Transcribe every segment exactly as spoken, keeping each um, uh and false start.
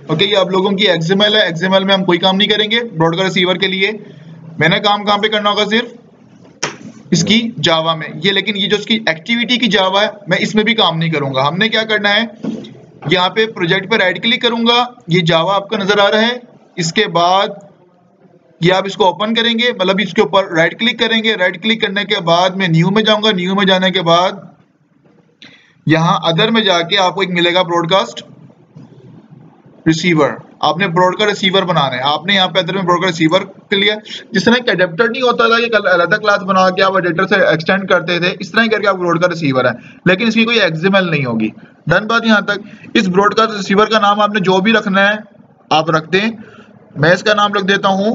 Okay, ये आप लोगों की एक्सएमएल है, एक्सएमएल में हम कोई काम नहीं करेंगे ब्रॉडकास्ट रिसीवर के लिए। मैंने काम कहाँ पे करना होगा, सिर्फ इसकी जावा में ये, लेकिन ये जो इसकी एक्टिविटी की जावा है मैं इसमें भी काम नहीं करूंगा। हमने क्या करना है, यहाँ पे प्रोजेक्ट पे राइट क्लिक करूंगा, ये जावा आपका नजर आ रहा है, इसके बाद ये आप इसको ओपन करेंगे, मतलब इसके ऊपर राइट क्लिक करेंगे, राइट क्लिक करने के बाद मैं न्यू में जाऊंगा, न्यू में जाने के बाद यहाँ अदर में जाके आपको एक मिलेगा ब्रॉडकास्ट रिसीवर। आपने ब्रॉडकास्ट रिसीवर बनाना है, आपने यहाँ पे अदर में ब्रॉडकास्ट रिसीवर के लिए, जिस तरह एक एडेप्टर नहीं होता था कि अलग क्लास बना के आप एडेप्टर से एक्सटेंड करते थे, इस तरह ही करके आप ब्रॉडकास्ट रिसीवर है, लेकिन इसकी कोई एक्सएमएल नहीं होगी। डन बात यहाँ तक। इस ब्रॉडकास्ट रिसीवर का नाम आपने जो भी रखना है आप रख दें। मैं इसका नाम रख देता हूं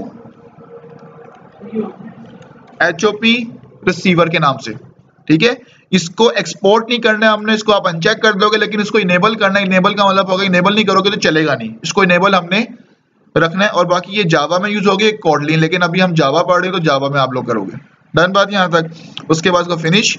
एच ओ पी रिसीवर के नाम से, ठीक है। इसको एक्सपोर्ट नहीं करना है हमने, इसको आप अनचेक कर दोगे, लेकिन इसको इनेबल करना है। इनेबल का मतलब होगा, इनेबल नहीं करोगे तो चलेगा नहीं, इसको इनेबल हमने रखना है। और बाकी ये जावा में यूज होगी कोडलिन, लेकिन अभी हम जावा पढ़ रहे हैं तो जावा में आप लोग करोगे। डन बात यहां तक। उसके बाद इसको फिनिश।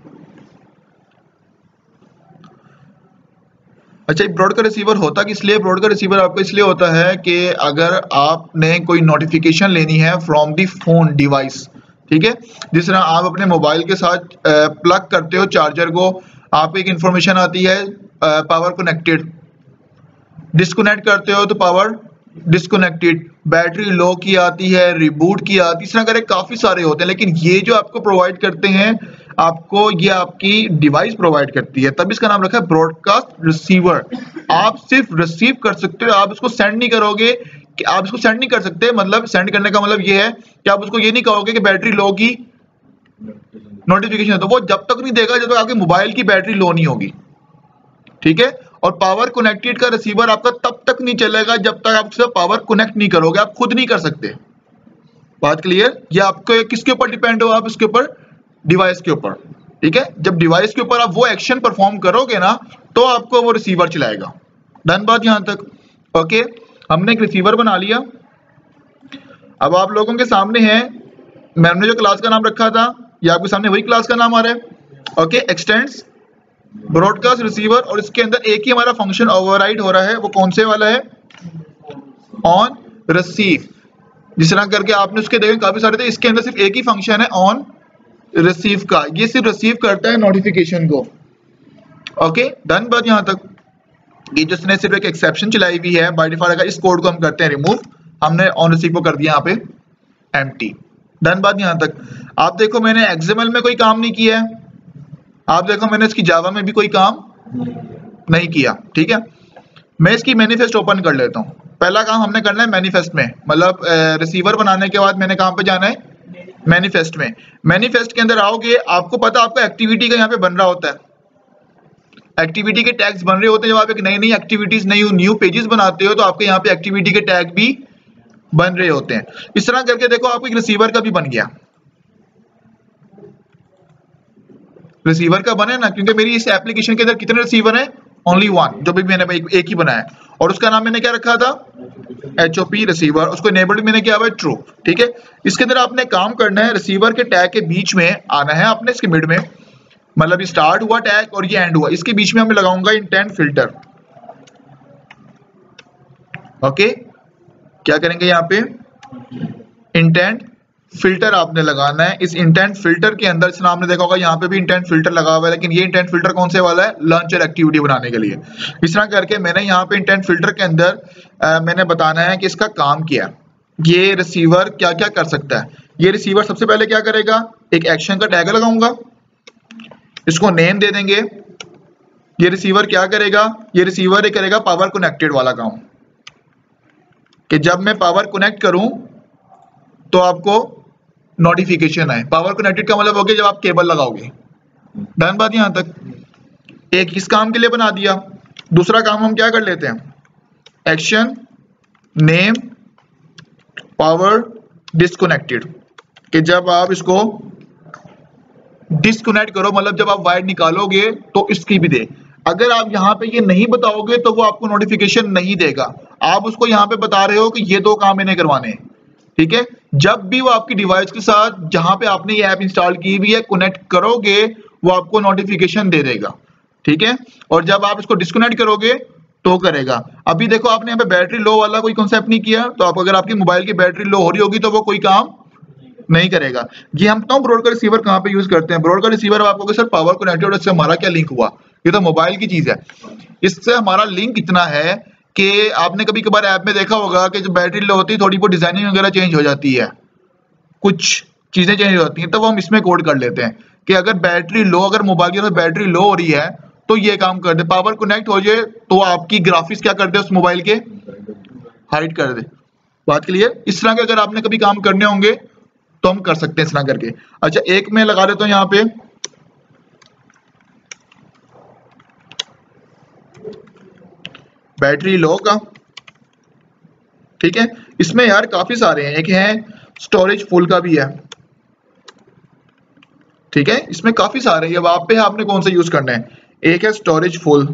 अच्छा, ब्रॉडकास्ट रिसीवर होता किस लिए? ब्रॉडकास्ट रिसीवर आपको इसलिए होता है कि अगर आपने कोई नोटिफिकेशन लेनी है फ्रॉम दी फोन डिवाइस, ठीक है, जिस तरह आप अपने मोबाइल के साथ प्लग करते हो चार्जर को, आपको एक इंफॉर्मेशन आती है पावर कनेक्टेड, डिस्कनेक्ट करते हो तो पावर डिस्कनेक्टेड, बैटरी लो की आती है, रिबूट की आती है, इस तरह करके काफी सारे होते हैं। लेकिन ये जो आपको प्रोवाइड करते हैं, आपको ये आपकी डिवाइस प्रोवाइड करती है, तब इसका नाम रखा है ब्रॉडकास्ट रिसीवर। आप सिर्फ रिसीव कर सकते हो, आप इसको सेंड नहीं करोगे, कि आप इसको सेंड नहीं कर सकते। मतलब सेंड करने का मतलब ये है कि आप उसको ये नहीं कहोगे कि बैटरी लो की नोटिफिकेशन है, तो वो जब तक नहीं देगा जब तक आपके मोबाइल की बैटरी लो नहीं होगी, ठीक है। और पावर कनेक्टेड का रिसीवर आपका तब तक नहीं चलेगा जब तक आप उससे पावर कनेक्ट नहीं करोगे, आप खुद नहीं कर सकते। बात क्लियर? ये आपको किसके ऊपर डिपेंड हो, आप इसके ऊपर डिवाइस के ऊपर, ठीक है। जब डिवाइस के ऊपर आप वो एक्शन परफॉर्म करोगे ना, तो आपको वो रिसीवर चलाएगा। डन बात यहां तक। ओके, हमने एक रिसीवर बना लिया। अब आप लोगों के सामने है, मैंने जो क्लास का नाम रखा था, ये आपके सामने वही क्लास का नाम आ रहा है। ओके, एक्सटेंड्स ब्रॉडकास्ट रिसीवर, और इसके अंदर एक ही हमारा फंक्शन ओवरराइड हो रहा है, वो कौन से वाला है? On receive. जिस तरह करके आपने उसके देखे काफी सारे थे, इसके अंदर सिर्फ एक ही फंक्शन है ऑन रिसीव का, ये सिर्फ रिसीव करता है नोटिफिकेशन को। ओके, डन बात यहां तक। ये जिसने सिर्फ एक एक्सेप्शन चलाई हुई है बाय डिफॉल्ट, अगर इस कोड को हम करते हैं रिमूव, हमने ऑन रिसीव को कर दिया यहाँ पे एम्प्टी। डन बात यहां तक। आप देखो मैंने एक्सएमएल में कोई काम नहीं किया है, आप देखो मैंने इसकी जावा में भी कोई काम नहीं किया, ठीक है। मैं इसकी मैनिफेस्ट ओपन कर लेता हूं। पहला काम हमने करना है मैनिफेस्ट में, मतलब रिसीवर बनाने के बाद मैंने कहां पे जाना है? मैनिफेस्ट में। मैनिफेस्ट के अंदर आओगे, आपको पता आपका एक्टिविटी का यहाँ पे बन रहा होता है, एक्टिविटी के टैग्स बन रहे होते हैं। जब आप एक नई नई एक्टिविटीज, नई न्यू पेजेस बनाते हो, तो आपके यहाँ पे एक्टिविटी के टैग भी बन रहे होते हैं। इस तरह करके देखो आपको एक रिसीवर का भी बन गया। रिसीवर का बने ना, क्योंकि मेरी इस एप्लीकेशन के अंदर कितने रिसीवर हैं? ओनली वन, जो भी मैंने एक, एक ही बनाया, और उसका नाम मैंने क्या रखा था? H O P receiver. उसको इनेबल्ड मैंने किया हुआ है ट्रू, ठीक है। इसके अंदर आपने काम करना है, रिसीवर के टैग के बीच में आना है आपने, इसके मिड में, मतलब स्टार्ट हुआ टैग और ये एंड हुआ, इसके बीच में मैं लगाऊंगा इंटेंट फिल्टर। ओके, क्या करेंगे यहाँ पे? इंटेंट फिल्टर आपने लगाना है। इस इंटेंट फिल्टर के अंदर, इसमें आपने देखा होगा यहाँ पे भी इंटेंट फिल्टर लगा हुआ है, लेकिन ये इंटेंट फिल्टर कौन से वाला है? लॉन्चर एक्टिविटी बनाने के लिए। इस तरह करके मैंने यहाँ पे इंटेंट फिल्टर के अंदर आ, मैंने बताना है कि इसका काम क्या है, ये रिसीवर क्या क्या कर सकता है। ये रिसीवर सबसे पहले क्या करेगा? एक एक्शन का टैग लगाऊंगा, इसको नेम दे देंगे। ये रिसीवर क्या करेगा? ये रिसीवर एक करेगा पावर कनेक्टेड वाला काम, कि जब मैं पावर कनेक्ट करूं तो आपको नोटिफिकेशन आए। पावर कनेक्टेड का मतलब हो गया जब आप केबल लगाओगे। डन बात यहां तक। एक इस काम के लिए बना दिया। दूसरा काम हम क्या कर लेते हैं? एक्शन नेम पावर डिस्कनेक्टेड, कि जब आप इसको डिस्कनेक्ट करो, मतलब जब आप वायर निकालोगे तो इसकी भी दे। अगर आप यहाँ पे ये नहीं बताओगे तो वो आपको नोटिफिकेशन नहीं देगा। आप उसको यहाँ पे बता रहे हो कि ये दो काम इन्हें करवाने हैं, ठीक है। जब भी वो आपकी डिवाइस के साथ जहां पे आपने ये ऐप इंस्टॉल की हुई है कनेक्ट करोगे, वो आपको नोटिफिकेशन दे देगा, ठीक है। और जब आप इसको डिस्कनेक्ट करोगे तो करेगा। अभी देखो आपने यहाँ पे बैटरी लो वाला कोई कॉन्सेप्ट नहीं किया, तो आप अगर आपकी मोबाइल की बैटरी लो हो रही होगी तो वो कोई काम नहीं करेगा। ये हम बताऊं ब्रॉड का रिसीवर कहाँ पे यूज करते हैं। ब्रॉड का रिसीवर आपको सर पावर कनेक्टेड, इससे हमारा क्या लिंक हुआ, ये तो मोबाइल की चीज है। इससे हमारा लिंक इतना है कि आपने कभी कभार ऐप में देखा होगा कि जो बैटरी लो होती है थोड़ी बहुत डिजाइनिंग वगैरह चेंज हो जाती है, कुछ चीजें चेंज हो जाती हैं, तो वो हम इसमें कोड कर लेते हैं कि अगर बैटरी लो, अगर मोबाइल के अंदर बैटरी लो हो रही है तो ये काम कर दे, पावर कनेक्ट हो जाए तो आपकी ग्राफिक्स क्या कर दे, उस मोबाइल के हाइड कर दे। बात क्लियर। इस तरह के अगर आपने कभी काम करने होंगे तो हम कर सकते हैं इस तरह करके। अच्छा एक मैं लगा देता हूं यहाँ पे, बैटरी लो का, ठीक है। इसमें यार काफी सारे हैं, एक है स्टोरेज फुल का भी है, ठीक है। इसमें काफी सारे हैं, अब आप पे आपने कौन सा यूज करना है। एक है स्टोरेज फुल,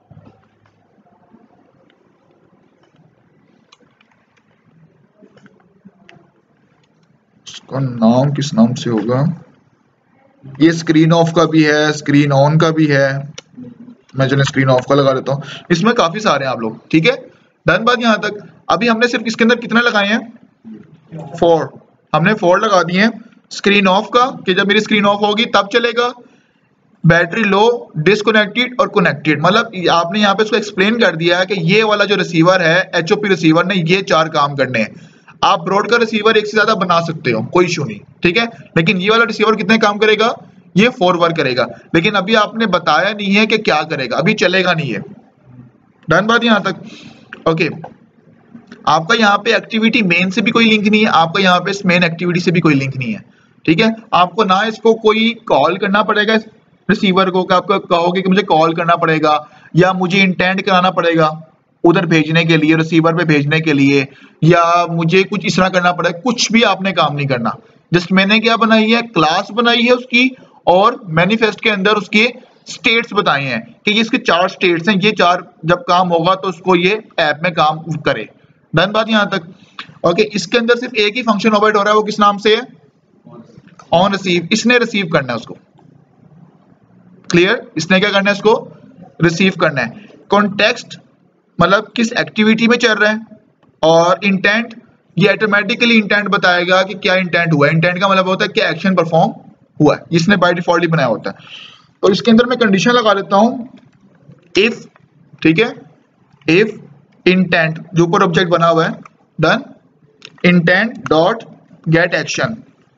इसका नाम किस नाम से होगा, ये स्क्रीन ऑफ का भी है, स्क्रीन ऑन का भी है, मैं चलिए स्क्रीन ऑफ का लगा देता हूं। इसमें काफी सारे हैं आप लोग, ठीक है। डन बात यहां तक। अभी हमने सिर्फ इसके अंदर कितने लगाए हैं, फोर, हमने फोर लगा दिए हैं। स्क्रीन ऑफ का कि जब मेरी स्क्रीन ऑफ होगी तब चलेगा, बैटरी लो, डिसकनेक्टेड और कनेक्टेड, मतलब आपने यहाँ पे इसको एक्सप्लेन कर दिया है कि ये वाला जो रिसीवर है एचओपी रिसीवर ने ये चार काम करने हैं। आप ब्रॉड का रिसीवर एक से ज्यादा बना सकते हो, कोई इशू नहीं, ठीक है, लेकिन ये वाला रिसीवर कितने काम करेगा, ये फोर वर्क करेगा, लेकिन अभी आपने बताया नहीं है कि क्या करेगा, अभी चलेगा नहीं है। डन बात यहां तक, ओके। आपका यहाँ पे एक्टिविटी मेन से भी कोई लिंक नहीं है, आपका यहाँ पे मेन एक्टिविटी से भी कोई लिंक नहीं है, ठीक है। आपको ना इसको कोई कॉल करना पड़ेगा रिसीवर को, कि आपको कहोगे कि मुझे कॉल करना पड़ेगा या मुझे इंटेंड कराना पड़ेगा उधर भेजने के लिए, रिसीवर पे भेजने के लिए, या मुझे कुछ इस तरह करना पड़ेगा, कुछ भी आपने काम नहीं करना। जस्ट मैंने क्या बनाई है, क्लास बनाई है उसकी, और मैनिफेस्ट के अंदर उसके स्टेट्स बताए हैं कि ये इसके चार स्टेट्स हैं, ये चार जब काम होगा तो उसको ये ऐप में काम करे। डन बात यहां तक, ओके। इसके अंदर सिर्फ एक ही फंक्शन ओवरराइड हो रहा है, वो किस नाम से है, ऑन रिसीव। इसने रिसीव करना है उसको, क्लियर, इसने क्या करना है, इसको रिसीव करना है। कॉन्टेक्स्ट मतलब किस एक्टिविटी में चल रहा है, और इंटेंट ये ऑटोमेटिकली इंटेंट बताएगा कि क्या इंटेंट हुआ है। इंटेंट का मतलब होता है कि एक्शन परफॉर्म हुआ है, इसने बाय डिफॉल्ट ही बनाया होता है। तो इसके अंदर मैं कंडीशन लगा देता हूं, इफ, ठीक है, इफ इंटेंट जो ऊपर ऑब्जेक्ट बना हुआ है, done, intent dot get action,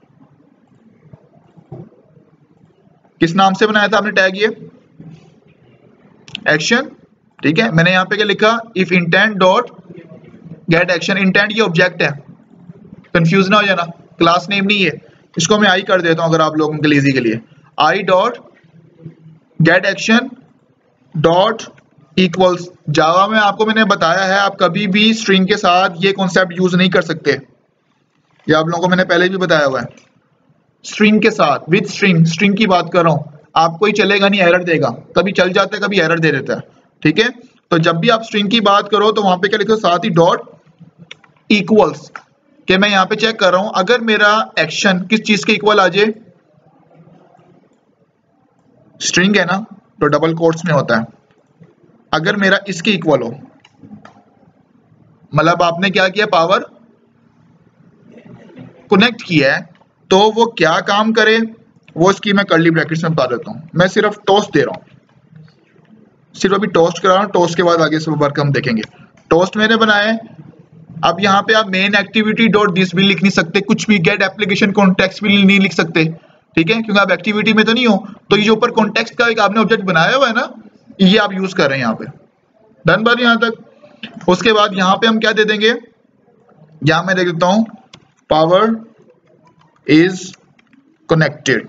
किस नाम से बनाया था आपने टैग, ये एक्शन, ठीक है। मैंने यहां पे क्या लिखा, if intent dot get action. Intent ये ऑब्जेक्ट है, कंफ्यूज ना हो जाना, क्लास नेम नहीं है। इसको मैं आई कर देता हूं अगर आप लोगों के लिए इजी के लिए, I dot get action dot equals. Java में आपको मैंने बताया है आप कभी भी स्ट्रिंग के साथ ये कॉन्सेप्ट यूज नहीं कर सकते, ये आप लोगों को मैंने पहले भी बताया हुआ है। स्ट्रिंग के साथ, विद स्ट्रिंग, स्ट्रिंग की बात कर रहा हूं, आपको ही चलेगा नहीं, एरर देगा, कभी चल जाता है कभी एरर दे देता है, ठीक है। तो जब भी आप स्ट्रिंग की बात करो तो वहां पे क्या लिखो, साथ ही डॉट इक्वल्स, कि मैं यहां पे चेक कर रहा हूं अगर मेरा एक्शन किस चीज के इक्वल आ जाए, स्ट्रिंग है ना तो डबल कोट्स में होता है, अगर मेरा इसके इक्वल हो, मतलब आपने क्या किया, पावर कनेक्ट किया है, तो वो क्या काम करे वो इसकी मैं कर्ली ब्रैकेट्स में बता देता हूं। मैं सिर्फ टोस्ट दे रहा हूं, सिर्फ अभी टोस्ट करा रहा हूं, टोस्ट के बाद आगे सब वर्क हम देखेंगे। टोस्ट मैंने बनाया है। अब यहाँ पे आप मेन एक्टिविटी डॉट दिस भी लिख नहीं सकते, कुछ भी, गेट एप्लीकेशन कॉन्टेक्स्ट भी नहीं लिख सकते, ठीक है, क्योंकि आप एक्टिविटी में तो नहीं हो। तो ये जो ऊपर कॉन्टेक्स्ट का एक आपने ऑब्जेक्ट बनाया हुआ है ना, ये आप यूज कर रहे हैं यहाँ पे। डन बात यहां तक। उसके बाद यहाँ पे हम क्या दे देंगे, यहां मैं दे देता हूं पावर इज कनेक्टेड।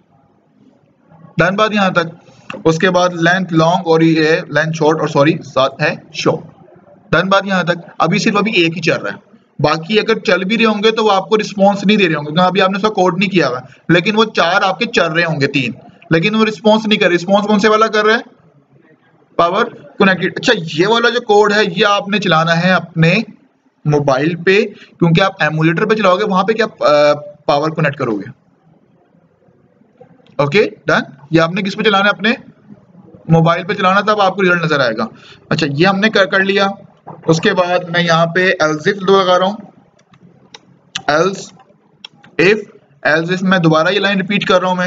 डन बात यहां तक। उसके बाद लेंथ लॉन्ग और ये लेंथ शॉर्ट, और सॉरी साथ है शो। डन बात यहां तक। अभी सिर्फ अभी एक ही चल रहा है, बाकी अगर चल भी रहे होंगे तो वो आपको रिस्पॉन्स नहीं दे रहे होंगे, क्योंकि अभी आपने उसका कोड नहीं किया हुआ, लेकिन वो चार आपके चल रहे होंगे, तीन, लेकिन वो रिस्पॉन्स नहीं कर रहे। रिस्पॉन्स कौन से वाला कर रहा है, पावर कनेक्टेड। अच्छा ये वाला जो कोड है ये आपने चलाना है अपने मोबाइल पे, क्योंकि आप एमुलेटर पे चलाओगे, वहां पे क्या पावर कनेक्ट करोगे। Okay done. ये आपने किस पे चलाना है, अपने मोबाइल पे चलाना तब आपको रिजल्ट नजर आएगा। अच्छा ये हमने कर कर लिया। उसके बाद मैं यहाँ पे एल्स इफ लगा रहा हूँ, एल्स इफ एल्स इफ मैं दोबारा ये लाइन रिपीट कर रहा हूं मैं,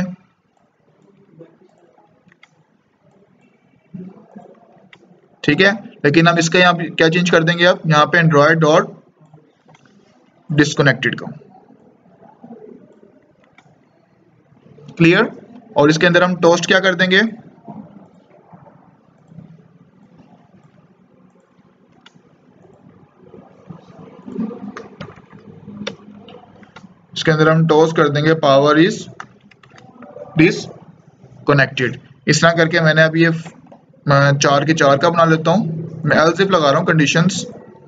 ठीक है। लेकिन हम इसका यहाँ पे क्या चेंज कर देंगे, अब यहाँ पे एंड्रॉयड डॉट डिस्कनेक्टेड का, क्लियर। और इसके अंदर हम टोस्ट क्या कर देंगे, इसके अंदर हम टोस्ट कर देंगे पावर इज डिसकनेक्टेड। इस तरह करके मैंने अभी ये चार के चार का बना लेता हूं। मैं एल्स इफ लगा रहा हूं कंडीशंस,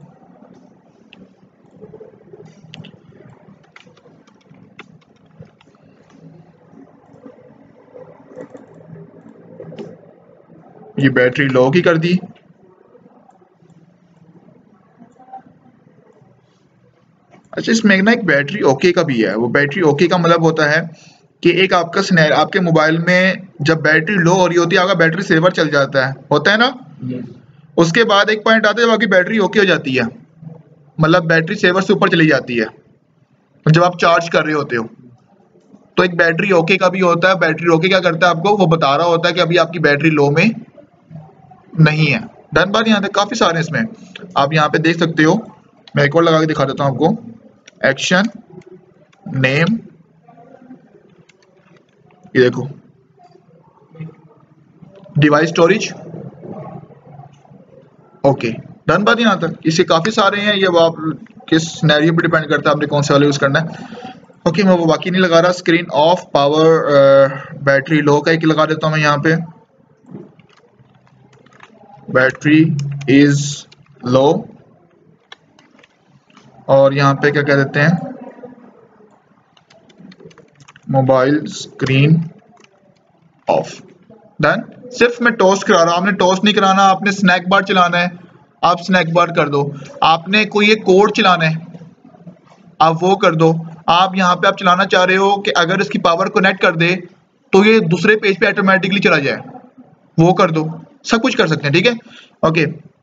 ये बैटरी लो की कर दी। अच्छा इसमें ना एक बैटरी ओके का भी है। वो बैटरी ओके का मतलब होता है कि एक आपका स्नैर आपके मोबाइल में जब बैटरी लो हो रही होती है, आपका बैटरी सेवर चल जाता है, होता है ना। yes. उसके बाद एक पॉइंट आता है जब आपकी बैटरी ओके हो जाती है, मतलब बैटरी सेवर से ऊपर चली जाती है जब आप चार्ज कर रहे होते हो। तो एक बैटरी ओके का भी होता है। बैटरी ओके क्या करता है, आपको वो बता रहा होता है कि अभी आपकी बैटरी लो में नहीं है। डन बात। यहाँ तक काफी सारे इसमें आप यहाँ पे देख सकते हो। मैं एक और लगा के दिखा देता हूँ आपको, एक्शन नेम, ये देखो डिवाइस स्टोरेज, ओके डन बात। यहाँ तक इसके काफी सारे हैं, ये आप किस सिनेरियो पे डिपेंड करता है आपने कौन सा वाला यूज करना है। ओके मैं वो बाकी नहीं लगा रहा। Screen off, power, battery low का एक लगा देता हूँ मैं यहाँ पे, बैटरी इज लो, और यहाँ पे क्या कह देते हैं, मोबाइल स्क्रीन ऑफ। डन। सिर्फ मैं टोस्ट करा रहा हूं, आपने टोस्ट नहीं कराना, आपने स्नैक बार चलाना है, आप स्नैक बार कर दो। आपने कोई एक कोड चलाना है, आप वो कर दो। आप यहाँ पे आप चलाना चाह रहे हो कि अगर इसकी पावर कनेक्ट कर दे तो ये दूसरे पेज पे ऑटोमेटिकली चला जाए, वो कर दो। सब कुछ कर सकते हैं, ठीक है। ओके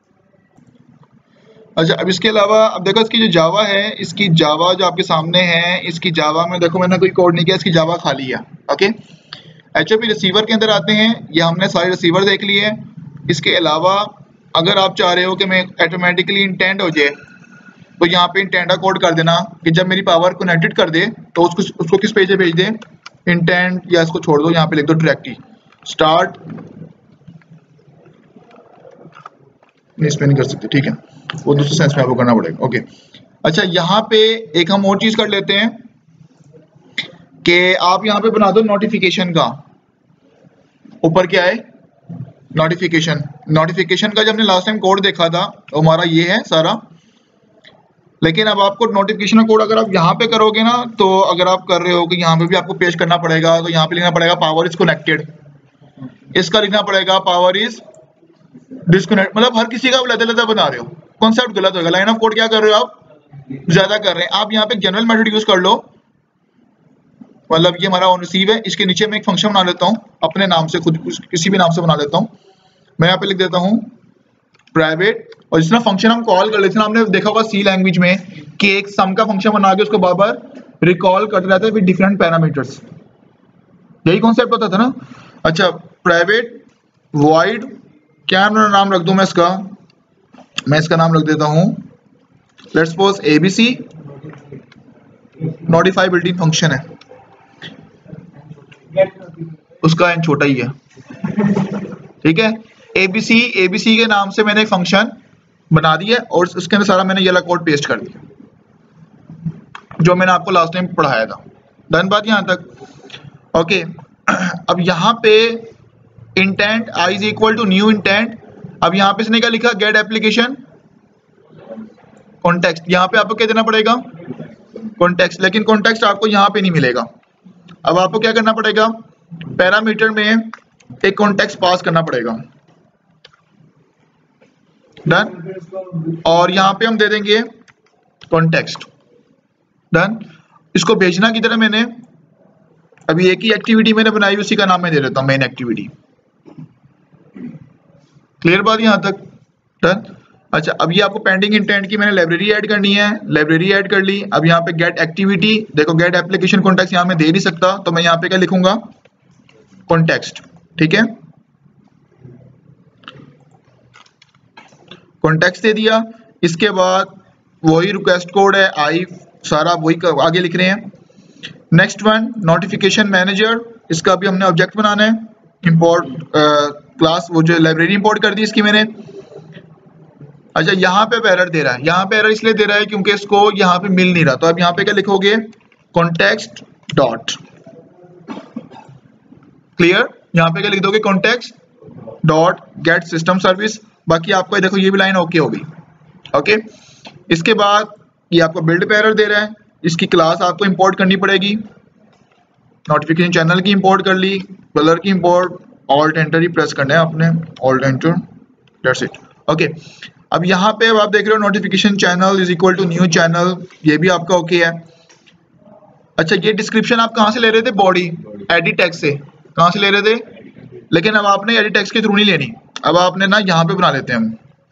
अच्छा अब इसके अलावा अब देखो इसकी जो जावा है, इसकी जावा जो आपके सामने है, इसकी जावा में देखो मैंने कोई कोड नहीं किया, इसकी जावा खाली है। ओके एचओपी रिसीवर के अंदर आते हैं, ये हमने सारे रिसीवर देख लिए हैं। इसके अलावा अगर आप चाह रहे हो कि मैं ऑटोमेटिकली इंटेंड हो जाए तो यहाँ पे इंटेंड का कोड कर देना कि जब मेरी पावर कनेक्टेड कर दे तो उसको उसको किस पेज पे भेज दे, इंटेंड, या इसको छोड़ दो, यहाँ पे लिख दो डायरेक्टली स्टार्ट, इस पे नहीं कर सकते, ठीक है, वो दूसरे सेंस में आपको करना पड़ेगा। ओके अच्छा यहाँ पे एक हम और चीज कर लेते हैं कि आप यहाँ पे बना दो नोटिफिकेशन का। ऊपर क्या है, नोटिफिकेशन। नोटिफिकेशन का जब हमने लास्ट टाइम कोड देखा था तो हमारा ये है सारा, लेकिन अब आपको नोटिफिकेशन का कोड अगर आप यहाँ पे करोगे ना, तो अगर आप कर रहे हो कि यहाँ पे भी आपको पेश करना पड़ेगा, तो यहाँ पे लिखना पड़ेगा पावर इज कनेक्टेड, इसका लिखना पड़ेगा पावर इज डिस्कनेक्ट। मतलब हर किसी का आप लदा लदा बना रहे हो, कॉन्सेप्ट गलत होगा। लाइन ऑफ कोड क्या कर रहे हो आप, ज्यादा कर रहे हैं। आप यहाँ पे जनरल मेथड यूज कर लो, मतलब ये हमारा ऑन रिसीव है, इसके नीचे मैं एक फंक्शन बना लेता हूँ अपने नाम से, खुद किसी भी नाम से बना लेता हूँ। मैं यहाँ पे लिख देता हूँ प्राइवेट, और जितना फंक्शन हम कॉल कर लेते हैं, आपने देखा होगा सी लैंग्वेज में कि एक सम का फंक्शन बना के उसको बार बार रिकॉल करते रहते हैं विद डिफरेंट पैरामीटर्स, यही कॉन्सेप्ट होता था ना। अच्छा प्राइवेट वॉइड, क्या नाम रख दूं मैं इसका, मैं इसका नाम रख देता हूं let's suppose ABC, notify built in function है, उसका एन छोटा ही है, ठीक है। एबीसी एबीसी के नाम से मैंने एक फंक्शन बना दिया और उसके अंदर सारा मैंने ये वाला कोड पेस्ट कर दिया जो मैंने आपको लास्ट टाइम पढ़ाया था। डन बात यहां तक। ओके अब यहाँ पे intent I is equal to new intent. अब यहाँ पे इसने क्या लिखा, गेट एप्लीकेशन कॉन्टेक्स्ट, यहाँ पे आपको क्या देना पड़ेगा, कॉन्टेक्स्ट, लेकिन कॉन्टेक्स्ट आपको यहाँ पे नहीं मिलेगा। अब आपको क्या करना पड़ेगा, पैरामीटर में एक कॉन्टेक्स्ट पास करना पड़ेगा। डन। और यहाँ पे हम दे देंगे कॉन्टेक्स्ट। डन। इसको भेजना की तरह मैंने अभी एक ही एक्टिविटी मैंने बनाई, उसी का नाम मैं दे देता हूँ मेन एक्टिविटी। क्लियर बात यहाँ तक? डन। अच्छा, अब ये आपको पेंडिंग इंटेंट की मैंने लाइब्रेरी ऐड करनी है, लाइब्रेरी ऐड कर ली। अब यहाँ पे गेट एक्टिविटी, देखो गेट एप्लीकेशन कॉन्टेक्स्ट यहाँ मैं दे नहीं सकता, तो मैं यहाँ पे क्या लिखूंगा, कॉन्टेक्स्ट। ठीक है, कॉन्टेक्स्ट दे दिया। इसके बाद वही रिक्वेस्ट कोड है, आई सारा वही आगे लिख रहे हैं। नेक्स्ट वन नोटिफिकेशन मैनेजर, इसका भी हमने ऑब्जेक्ट बनाना है। इंपोर्ट क्लास, वो जो लाइब्रेरी इंपोर्ट कर दी इसकी मैंने। अच्छा, यहाँ पे एरर दे रहा है, यहाँ पे एरर इसलिए दे रहा है क्योंकि इसको यहाँ पे मिल नहीं रहा। तो अब यहाँ पे क्या लिखोगे, कॉन्टेक्स्ट डॉट, क्लियर, यहाँ पे क्या लिख दोगे, context dot get system service. बाकी आपको देखो ये भी लाइन ओके होगी। ओके, इसके बाद ये आपको बिल्ड पे एरर दे रहा है, इसकी क्लास आपको इंपोर्ट करनी पड़ेगी। नोटिफिकेशन चैनल की इंपोर्ट कर ली, कलर की इंपोर्ट, ऑल्ट एंटर ही प्रेस करना है आपने, alt enter, that's it. Okay, अब यहाँ पे अब आप देख रहे हो notification channel is equal to new channel, ये भी आपका ओके है। अच्छा, ये डिस्क्रिप्शन आप कहाँ से ले रहे थे, बॉडी एडिट टेक्स्ट से, कहाँ से ले रहे थे, लेकिन अब आपने एडिट टेक्स्ट के थ्रू नहीं लेनी, अब आपने ना यहाँ पे बना लेते हैं हम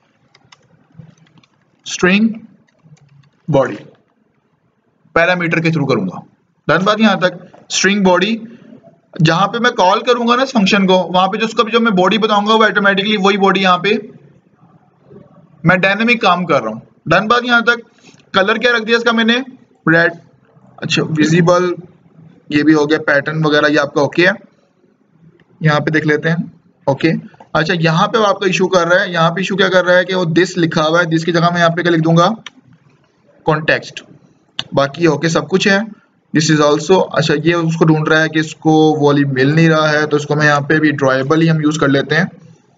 स्ट्रिंग बॉडी, पैरामीटर के थ्रू करूंगा। डन बात यहाँ तक। स्ट्रिंग बॉडी, जहां पे मैं कॉल करूंगा ना इस फंक्शन को, वहां पे जो उसका जो मैं बॉडी बताऊंगा वो ऑटोमेटिकली वही बॉडी, यहाँ पे मैं डायनेमिक काम कर रहा हूँ। डन बात यहाँ तक। कलर क्या रख दिया इसका मैंने, रेड। अच्छा, विजिबल ये भी हो गया, पैटर्न वगैरह ये आपका ओके है, यहाँ पे देख लेते हैं। ओके, अच्छा यहाँ पे आपका इशू कर रहा है, यहाँ पे इशू क्या कर रहा है कि वो दिस लिखा हुआ है, दिस की जगह मैं यहाँ पे क्या लिख दूंगा, कॉन्टेक्स्ट। बाकी ओके सब कुछ है। दिस इज ऑल्सो, अच्छा ये उसको ढूंढ रहा है कि इसको वॉली मिल नहीं रहा है, तो इसको मैं यहाँ पे भी ड्राइबल ही हम यूज कर लेते हैं,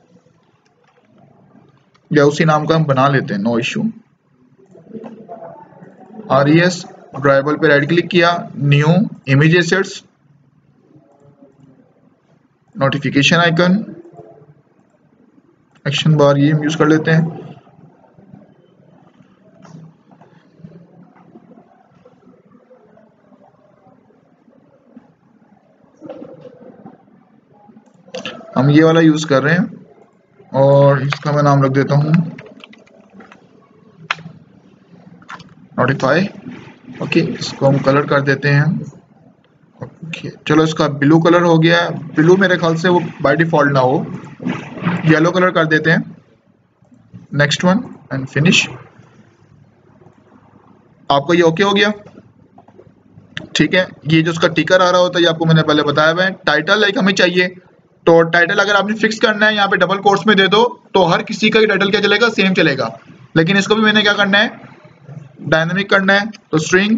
या उसी नाम का हम बना लेते हैं, no issue. R E S drawable पे राइट क्लिक किया, new image assets, notification icon, action bar, ये हम यूज कर लेते हैं। हम ये वाला यूज कर रहे हैं और इसका मैं नाम रख देता हूं नोटिफाई। ओके, इसको हम कलर कर देते हैं। ओके, चलो इसका ब्लू कलर हो गया। ब्लू मेरे ख्याल से वो बाय डिफॉल्ट ना हो, येलो कलर कर देते हैं। Next one and finish. आपको ये ओके हो गया? ठीक है, ये जो उसका टिकर आ रहा होता है ये आपको मैंने पहले बताया हुआ है। टाइटल लाइक हमें चाहिए, तो टाइटल अगर आपने फिक्स करना है यहाँ पे डबल कोट्स में दे दो, तो हर किसी का ही टाइटल क्या चलेगा, सेम चलेगा। लेकिन इसको भी मैंने क्या करना है, डायनेमिक करना है, तो स्ट्रिंग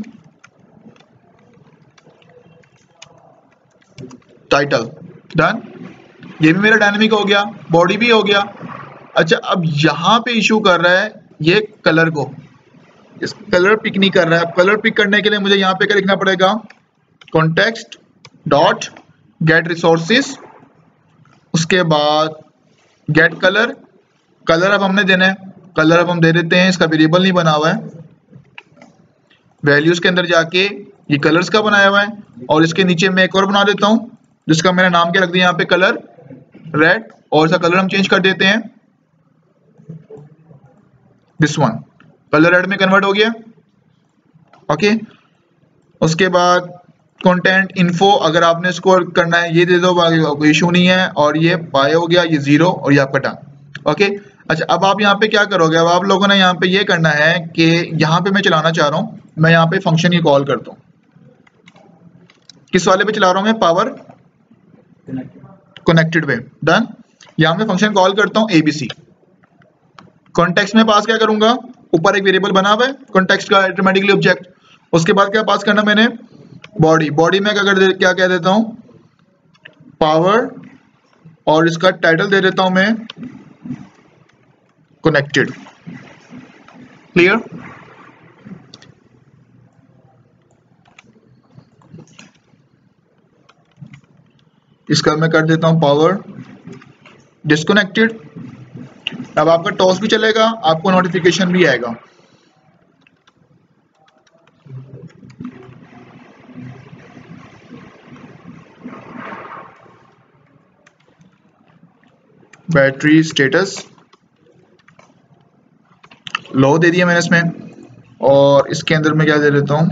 टाइटल। डन, ये भी मेरा डायनेमिक हो गया, बॉडी भी हो गया। अच्छा, अब यहाँ पे इशू कर रहा है ये कलर को, इस कलर पिक नहीं कर रहा है। अब कलर पिक करने के लिए मुझे यहाँ पे क्या लिखना पड़ेगा, कॉन्टेक्स्ट डॉट गेट रिसोर्सेस, उसके बाद गेट कलर। कलर अब हमने देना है, कलर अब हम दे देते हैं, इसका वेरिएबल नहीं बना हुआ है। वैल्यूज के अंदर जाके ये कलर्स का बनाया हुआ है, और इसके नीचे मैं एक और बना देता हूं जिसका मैंने नाम क्या रख दिया यहाँ पे, कलर रेड, और इसका कलर हम चेंज कर देते हैं, दिस वन, कलर रेड में कन्वर्ट हो गया। ओके, उसके बाद कंटेंट इन्फो, अगर आपने इसको करना है ये दे दो, कोई इशू नहीं है। और ये पाए हो गया, ये जीरो, और ये आपका टर्न। ओके, अच्छा अब आप यहाँ पे क्या करोगे, अब आप लोगों ने यहाँ पे ये करना है कि यहाँ पे मैं चलाना चाह रहा हूँ, मैं यहाँ पे फंक्शन ही कॉल करता हूँ। किस वाले पे चला रहा हूँ मैं, पावर कनेक्टेड पे। डन, यहाँ मैं फंक्शन कॉल करता हूँ एबीसी। कॉन्टेक्स्ट में पास क्या करूंगा, ऊपर एक वेरिएबल बना हुआ है कॉन्टेक्स्ट का ऑटोमेटिकली ऑब्जेक्ट। उसके बाद क्या पास करना मैंने, बॉडी। बॉडी में क्या कर दे, क्या कह देता हूं, पावर, और इसका टाइटल दे देता हूं मैं कनेक्टेड। क्लियर? इसका मैं कर देता हूं पावर डिस्कनेक्टेड। अब आपका टॉस भी चलेगा, आपको नोटिफिकेशन भी आएगा। बैटरी स्टेटस लो दे दिया मैंने इसमें, और इसके अंदर मैं क्या दे देता हूं,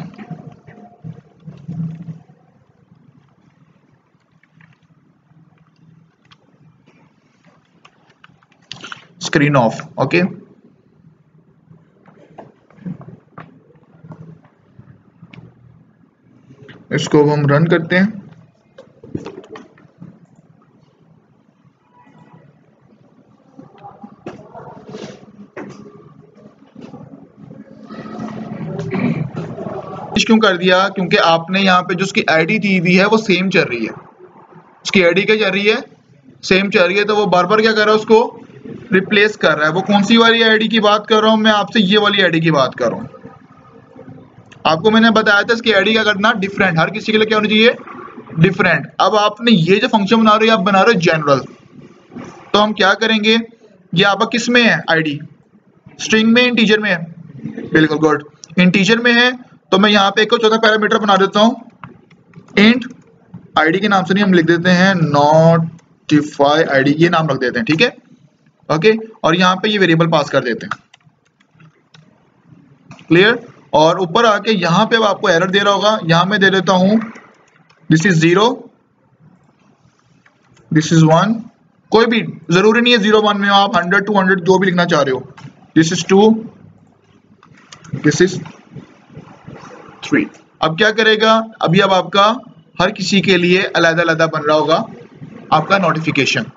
स्क्रीन ऑफ। ओके, इसको हम रन करते हैं। क्यों कर दिया? क्योंकि आपने यहाँ पे जो उसकी आईडी दी हुई है वो सेम चल रही है, उसकी आईडी क्या चल रही है, सेम चल रही है, तो वो बार बार क्या कर रहा है, उसको रिप्लेस कर रहा है। वो कौन सी वाली आईडी की बात कर रहा हूँ मैं आपसे, ये वाली आईडी की बात कर रहा हूँ। आपको मैंने बताया था इसकी आईडी क्या करना, डिफरेंट, हर किसी के लिए क्या होनी चाहिए, डिफरेंट। अब आपने ये जो फंक्शन बना रहे हो, आप बना रहे हो जनरल, तो हम क्या करेंगे, ये आपका किस में है आईडी, स्ट्रिंग में, इंटीजर में है, बिल्कुल गुड, इंटीजर में है। तो मैं यहाँ पे एक चौथा पैरामीटर बना देता हूँ, इंट आईडी के नाम से नहीं, हम लिख देते हैं नोटिफाई आईडी, ये नाम रख देते हैं, ठीक है, ओके। और यहाँ पे ये वेरिएबल पास कर देते हैं, क्लियर। और ऊपर आके यहाँ पे अब आपको एरर दे रहा होगा, यहाँ मैं दे देता हूँ this is zero, this is one, कोई भी जरूरी नहीं है जीरो वन में हो, आप हंड्रेड टू हंड्रेड जो भी लिखना चाह रहे हो, this is two, this is three. अब क्या करेगा, अभी अब आपका हर किसी के लिए अलग अलग बन रहा होगा आपका नोटिफिकेशन,